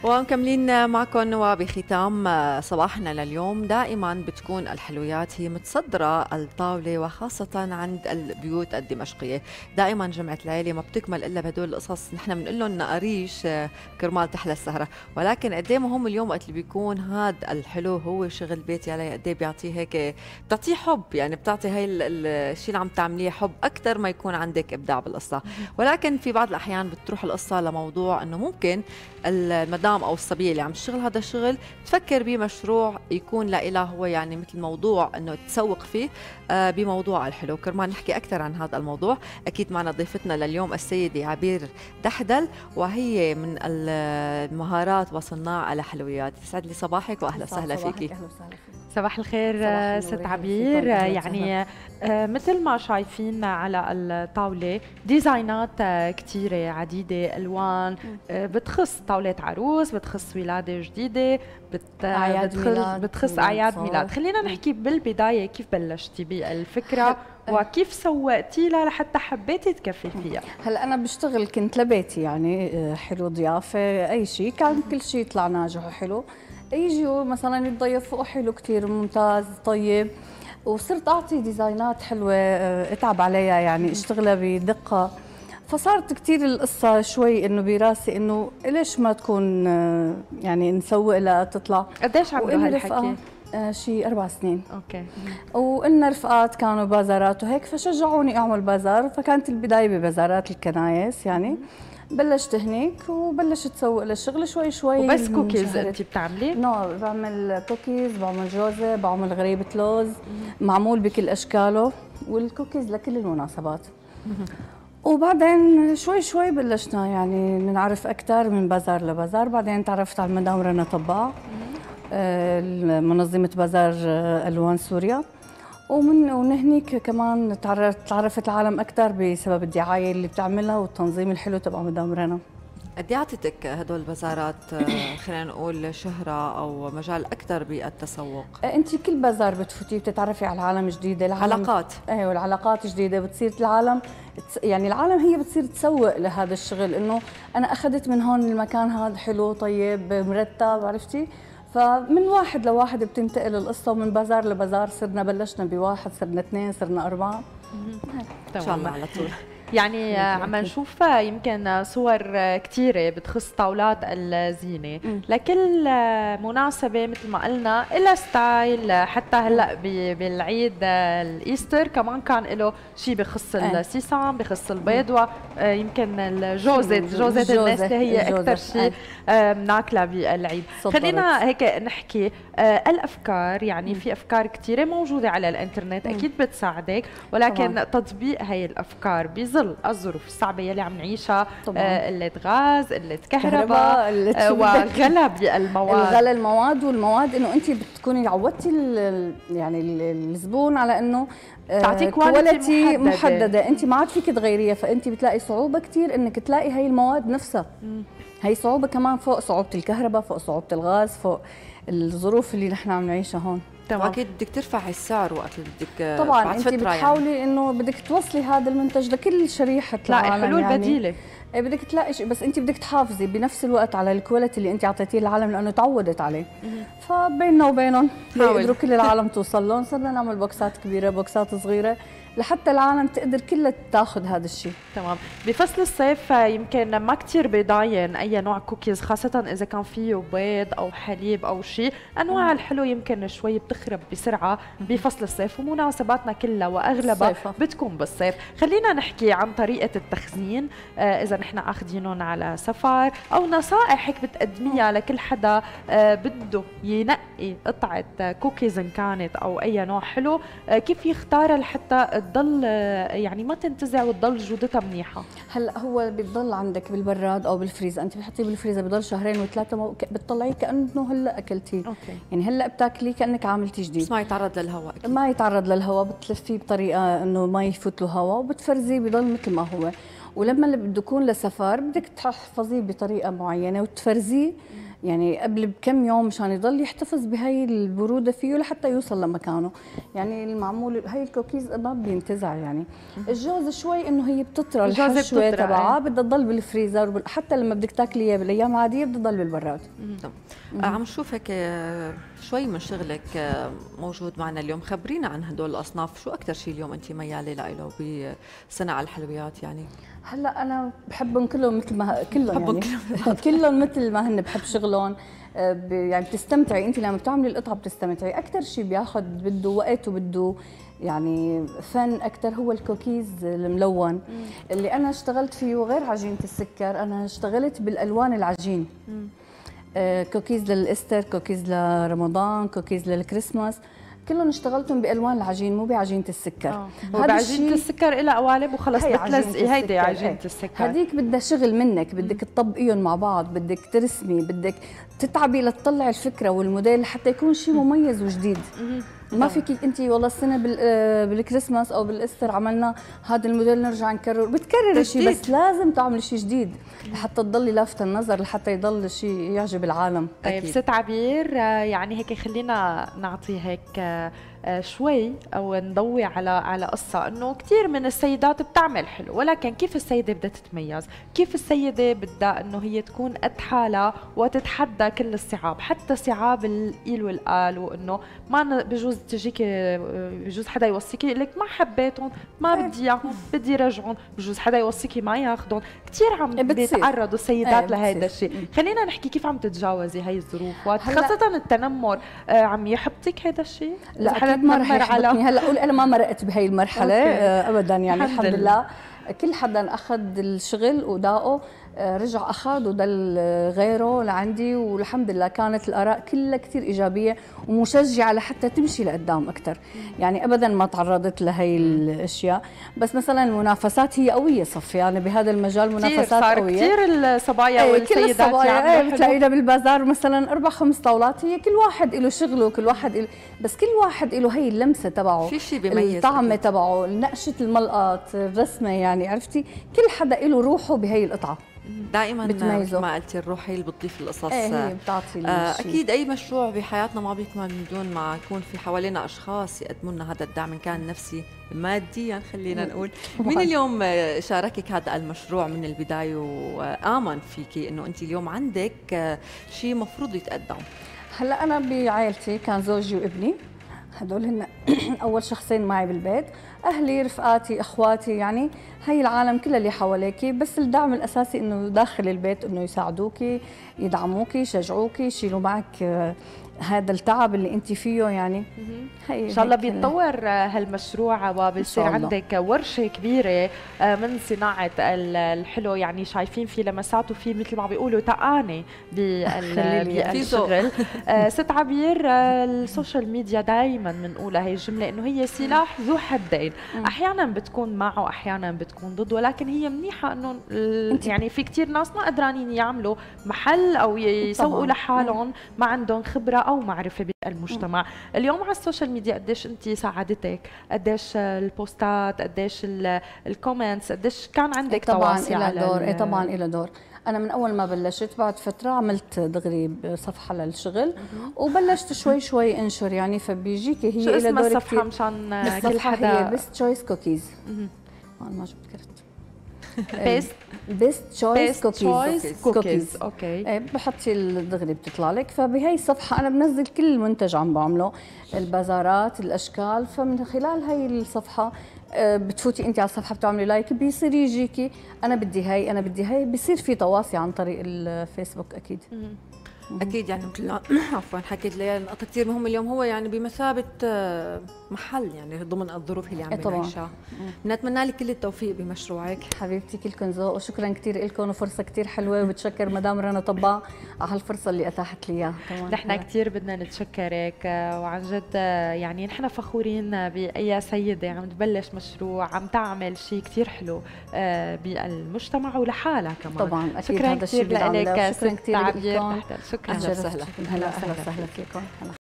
ومكملين معكم وبختام صباحنا لليوم. دائما بتكون الحلويات هي متصدرة الطاولة، وخاصة عند البيوت الدمشقية. دائما جمعة العيلة ما بتكمل إلا بهدول القصص. نحن بنقول لهم نقاريش كرمال تحلى السهرة، ولكن قد ايه مهم اليوم وقت اللي بيكون هذا الحلو هو شغل بيتي علي، قد ايه بيعطيه هيك، بتعطيه حب، يعني بتعطي هاي الشيء اللي عم تعمليه حب أكثر ما يكون عندك إبداع بالقصة. ولكن في بعض الأحيان بتروح القصة لموضوع إنه ممكن المدام او الصبيه اللي عم تشتغل هذا الشغل تفكر بمشروع يكون لها هو، يعني مثل موضوع انه تسوق فيه بموضوع الحلو. كرمال نحكي اكثر عن هذا الموضوع اكيد معنا ضيفتنا لليوم السيده عبير دحدل، وهي من المهارات وصناع الحلويات. يسعد لي صباحك واهلا وسهلا فيكي. صباح الخير ست عبير. يعني مثل ما شايفين على الطاولة ديزاينات كتيرة عديدة ألوان، بتخص طاولة عروس، بتخص ولادة جديدة، بتخص أعياد ميلاد. خلينا نحكي بالبداية كيف بلشتي بالفكرة وكيف سوقتي لها لحتى حبيتي تكفي فيها؟ هلا أنا بشتغل كنت لبيتي، يعني حلو ضيافة أي شيء، كان كل شيء يطلع ناجح وحلو. يجوا مثلا يتضيفوا حلو كتير ممتاز طيب، وصرت أعطي ديزاينات حلوة أتعب عليها، يعني اشتغلها بدقة. فصارت كتير القصة شوي إنه براسي إنه ليش ما تكون يعني نسوق لها تطلع. قديش عمرها هالحكي؟ شي 4 سنين. اوكي. وإن رفقات كانوا بازارات وهيك فشجعوني أعمل بازار، فكانت البداية ببازارات الكنايس يعني. بلشت هنيك وبلشت اسوق للشغل شوي شوي. وبس كوكيز انت بتعملي؟ بعمل كوكيز، بعمل جوزه، بعمل غريبه لوز، معمول بكل اشكاله، والكوكيز لكل المناسبات. وبعدين شوي شوي بلشنا يعني نعرف اكثر من بازار لبازار. بعدين تعرفت على المدام رنا طباع، منظمه بازار الوان سوريا، ومن هنيك كمان تعرفت العالم اكثر بسبب الدعايه اللي بتعملها والتنظيم الحلو تبع مدام رنا. قد ايه اعطتك هدول البازارات خلينا نقول شهره او مجال اكثر بالتسوق؟ انت كل بازار بتفوتيه بتتعرفي على عالم جديده، علاقات. ايوه العلاقات جديده، بتصير العالم يعني العالم هي بتصير تسوق لهذا الشغل، انه انا اخذت من هون المكان هذا حلو طيب مرتب، عرفتي؟ فمن واحد لواحد بتنتقل القصه، ومن بازار لبازار صرنا بلشنا بواحد، صرنا 2، صرنا 4. ان شاء الله على طول. يعني عم نشوف يمكن صور كثيرة بتخص طاولات الزينة لكل مناسبة، مثل ما قلنا إلها ستايل. حتى هلا بالعيد الإيستر كمان كان له شيء بخص السيسام، بخص البيض، ويمكن جوزة الناس اللي هي أكثر شيء بناكلها بالعيد. خلينا هيك نحكي الأفكار، يعني في أفكار كثيرة موجودة على الإنترنت أكيد بتساعدك، ولكن طبعا تطبيق هاي الأفكار بظل الظروف الصعبة يلي عم نعيشها، قلة غاز، قلة كهرباء، وغلا بالمواد، غلا المواد انه انت بتكوني عودتي يعني الزبون على انه تعطيك كواليتي محدده، انت ما عاد فيك تغيريها، فانت بتلاقي صعوبه كثير انك تلاقي هي المواد نفسها. هي صعوبه كمان فوق صعوبه الكهرباء، فوق صعوبه الغاز، فوق الظروف اللي نحن عم نعيشها هون. واكيد بدك ترفعي السعر وقت اللي بدك. طبعا انت بتحاولي يعني انه بدك توصلي هذا المنتج لكل شريحه العالم، حلول يعني بديله. بدك تلاقي شيء، بس انت بدك تحافظي بنفس الوقت على الكواليتي اللي انت اعطيتيه للعالم لانه تعودت عليه. فبيننا وبينهم يقدروا كل العالم توصل لهم، صرنا نعمل بوكسات كبيره، بوكسات صغيره، لحتى العالم تقدر كلها تاخذ هذا الشيء. تمام. بفصل الصيف يمكن ما كثير بيضاين اي نوع كوكيز، خاصه اذا كان فيه بيض او حليب او شيء. انواع الحلو يمكن شوي بتخرب بسرعه بفصل الصيف، ومناسباتنا كلها واغلبها بتكون بالصيف. خلينا نحكي عن طريقه التخزين، اذا نحن اخذينهم على سفر، او نصائح هيك بتقدميها لكل حدا بده ينقي قطعه كوكيز ان كانت او اي نوع حلو، كيف يختارها لحتى تضل يعني ما تنتزع وتضل جودتها منيحه. هلا هو بتضل عندك بالبراد او بالفريز، انت بتحطيه بالفريزر بضل 2 و3 بتطلعيه كانه هلا اكلتيه. يعني هلا بتاكليه كانك عاملتيه جديد، بس ما يتعرض للهواء. ما يتعرض للهواء، بتلفيه بطريقه انه ما يفوت له هواء، وبتفرزيه بضل مثل ما هو. ولما اللي بده يكون لسفر بدك تحفظيه بطريقه معينه وتفرزيه يعني قبل بكم يوم مشان يضل يحتفظ بهي البروده فيه لحتى يوصل لمكانه. يعني المعمول هي الكوكيز ما بينتزع يعني. الجوز شوي انه هي بتطرى الحشوه تبعها بدها تضل بالفريزر، حتى لما بدك تاكلي اياه بالايام العاديه بدها تضل بالبراد. عم نشوف هيك شوي من شغلك موجود معنا اليوم، خبرينا عن هدول الاصناف، شو اكثر شيء اليوم انت مياله له بصنع الحلويات يعني؟ هلا انا بحبهم كلهم مثل ما كلهم يعني كلهم مثل ما هن بحب شغلهم. يعني بتستمتعي انت لما بتعملي القطعه، بتستمتعي. اكثر شيء بياخذ بده وقت وبده يعني فن اكثر هو الكوكيز الملون اللي انا اشتغلت فيه، غير عجينه السكر. انا اشتغلت بالالوان العجين، كوكيز للاستر، كوكيز لرمضان، كوكيز للكريسماس، كلهم اشتغلتهم بالوان العجين مو بعجينه السكر. بعجينه السكر لها قوالب وخلص بتلزقي، هيدي عجينه السكر. هذيك بدها شغل منك، بدك تطبقيهم مع بعض، بدك ترسمي، بدك تتعبي لتطلعي الفكره والموديل حتى يكون شيء مميز وجديد. ما فيك انت والله السنه بالكريسماس او بالاستر عملنا هذا الموديل نرجع نكرر، بتكرري شيء بس لازم تعملي شيء جديد لحتى تضلي لافتة النظر، لحتى يضل شيء يعجب العالم. طيب ست عبير، يعني هيك خلينا نعطي هيك شوي او نضوي على قصه انه كثير من السيدات بتعمل حلو، ولكن كيف السيده بدها تتميز؟ كيف السيده بدها انه هي تكون قد حالها وتتحدى كل الصعاب، حتى صعاب القيل والقال، وانه ما بجوز تجيكي، بجوز حدا يوصيكي يقول لك ما حبيتهم، ما بدي اياهم، بدي رجعهم، بجوز حدا يوصيكي ما ياخذهم، كثير عم بيتعرضوا السيدات لهذا الشيء. خلينا نحكي كيف عم تتجاوزي هي الظروف، خاصه التنمر عم يحبطك هذا الشيء؟ لا ما رح يحبطني. هلا قول انا ما مرقت بهي المرحله ابدا يعني الحمد لله. كل حدا اخذ الشغل وداقه، رجع اخذ وضل غيره لعندي، والحمد لله كانت الاراء كلها كثير ايجابيه ومشجعه لحتى تمشي لقدام اكثر. يعني ابدا ما تعرضت لهي الاشياء. بس مثلا المنافسات هي قويه صفي، يعني بهذا المجال منافسات قويه كثير الصبايا والسيدات. كل الصبايا بتلاقينا بالبازار مثلا 4 5 طاولات، هي كل واحد له شغله، كل واحد بس كل واحد له هي اللمسه تبعه، في شيء بيميز، الطعمه تبعه، نقشه الملقط، الرسمه، يعني عرفتي كل حدا له روحه بهي القطعه. دائما مثل ما قلتي الروح هي اللي بتضيف القصص. هي بتعطي اكيد اي مشروع بحياتنا ما بيكمل من دون ما يكون في حوالينا اشخاص يقدموا لنا هذا الدعم، ان كان نفسي ماديا خلينا نقول. مين اليوم شاركك هذا المشروع من البدايه وامن فيكي انه انت اليوم عندك شيء مفروض يتقدم؟ هلا انا بعائلتي كان زوجي وابني، هدول هن اول شخصين معي بالبيت. اهلي، رفقاتي، اخواتي، يعني هي العالم كلها اللي حواليكي. بس الدعم الاساسي انه داخل البيت انه يساعدوكي، يدعموكي، يشجعوكي، يشيلوا معك هذا التعب اللي انت فيه. يعني ان شاء الله بيتطور هالمشروع وبصير عندك ورشه كبيره من صناعه الحلو، يعني شايفين في لمسات وفي مثل ما بيقولوا تقاني بالشغل. ست عبير، السوشيال ميديا دائما بنقولها هي الجمله انه هي سلاح ذو حدين، احيانا بتكون معه واحيانا بتكون ضده، ولكن هي منيحه انه يعني في كثير ناس ما قدرانين يعملوا محل او يسوقوا لحالهم، ما عندهم خبره او معرفه بالمجتمع. اليوم على السوشيال ميديا قديش انت ساعدتك، قديش البوستات، قديش الكومنتس، قديش كان عندك تواصل على دور؟ طبعا له دور. انا من اول ما بلشت بعد فتره عملت دغري صفحه للشغل وبلشت شوي شوي انشر، يعني فبيجيكي هي شو اسم الصفحه مشان كل حدا؟ هي بيست تشويس كوكيز. ما جبت كرت. بيست تشويس كوكيز. اوكي. بحطي الدغري بتطلع لك. فبهي الصفحه انا بنزل كل منتج عم بعمله، البازارات، الاشكال. فمن خلال هي الصفحه بتفوتي انت على الصفحه بتعملي لايك، بيصير يجيكي انا بدي هي، انا بدي هي، بيصير في تواصل عن طريق الفيسبوك اكيد. اكيد. يعني مثل عفوا حكيت لي نقطه كثير مهمه اليوم، هو يعني بمثابه محل يعني ضمن الظروف اللي عم بنعيشها. بنتمنى لك كل التوفيق بمشروعك حبيبتي. كلكم ذوق وشكرا كثير لكم، وفرصه كثير حلوه، وبتشكر مدام رنا طباع على هالفرصه اللي اتاحت لي اياها. نحن كثير بدنا نتشكرك، وعن جد يعني نحن فخورين باي سيده عم تبلش مشروع، عم تعمل شيء كثير حلو بالمجتمع ولحالها كمان. طبعا اكيد شكرا هذا الشيء كثير لك. شكرا كثير لكم. شكرا. اهلا وسهلا فيكم.